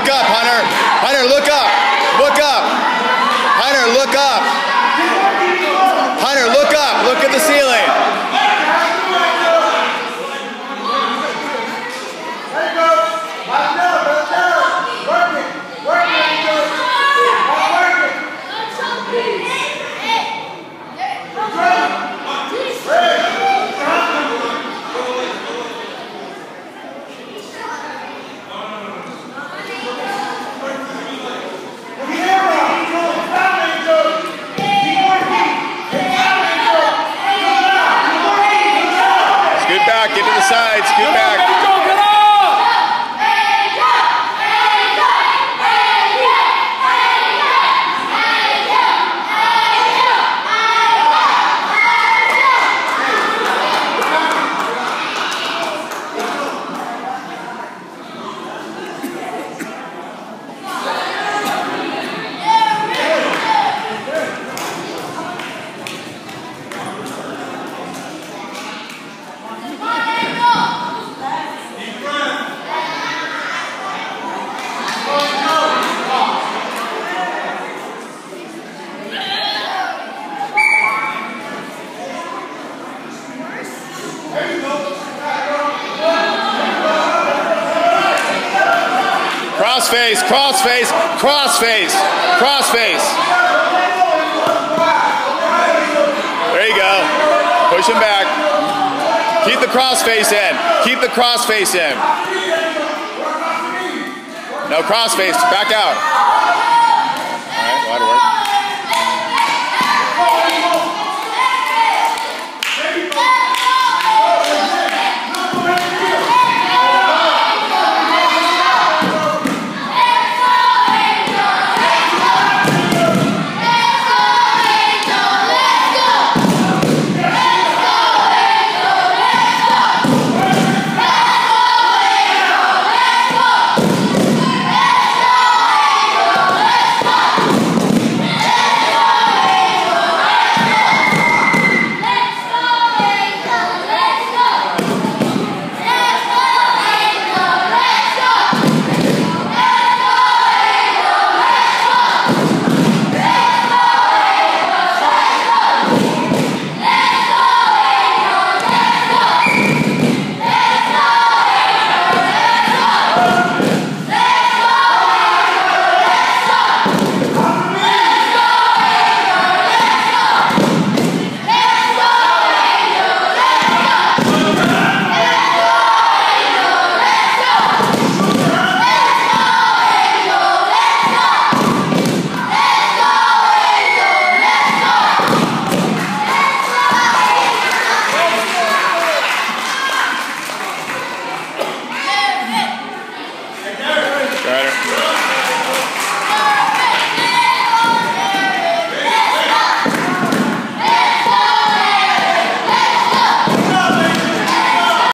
Look up, Hunter. Hunter, look up. Look up. Hunter, look up. Hunter, look up. Look at the ceiling. Scoot back, get to the side, scoot back. Crossface, crossface, crossface, crossface. There you go. Push him back. Keep the crossface in. Keep the crossface in. No crossface. Back out. All right, a lot of work.